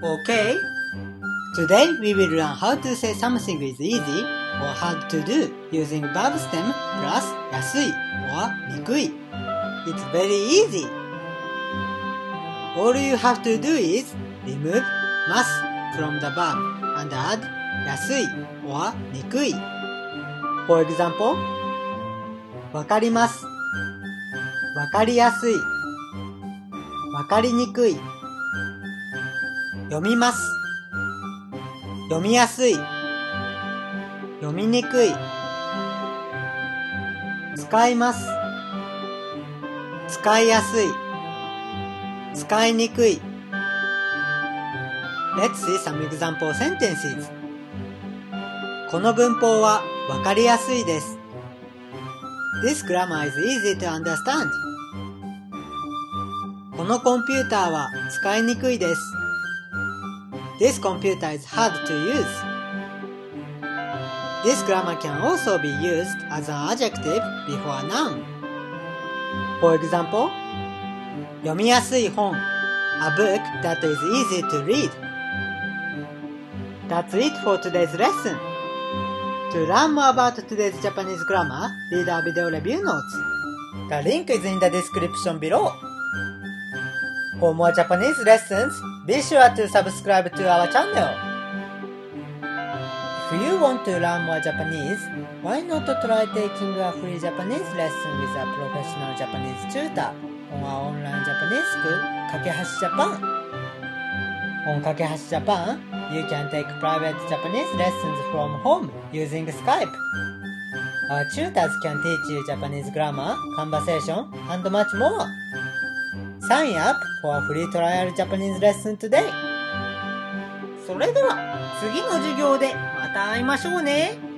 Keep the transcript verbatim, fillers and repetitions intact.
Okay? Today we will learn how to say something is easy or hard to do using verb stem plus 安い or にくい。It's very easy. All you have to do is remove must from the verb and add 安い or にくい。For example, わかります。わかりやすい。わかりにくい。読みます。読みやすい。読みにくい。使います。使いやすい。使いにくい。Let's see some example sentences. この文法はわかりやすいです。This grammar is easy to understand. このコンピューターは使いにくいです。This computer is hard to use. This grammar can also be used as an adjective before a noun. For example, 読みやすい本 A book that is easy to read. That's it for today's lesson. To learn more about today's Japanese grammar, read our video review notes. The link is in the description below. For more Japanese lessons, be sure to subscribe to our channel. If you want to learn more Japanese, why not try taking a free Japanese lesson with a professional Japanese tutor on our online Japanese school, Kakehashi Japan. On Kakehashi Japan, you can take private Japanese lessons from home using Skype. Our tutors can teach you Japanese grammar, conversation, and much more. Sign up for a free trial Japanese lesson today. それでは次の授業でまた会いましょうね。